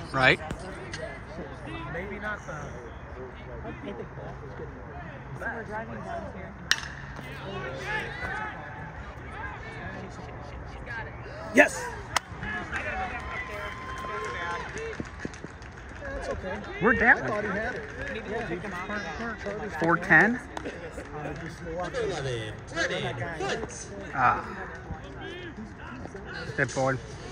Right. Maybe not the. We're driving down here. Yes. That's okay. We're I down. thought he had it. Yeah, Pick him up. 410. Just Ah. Step forward.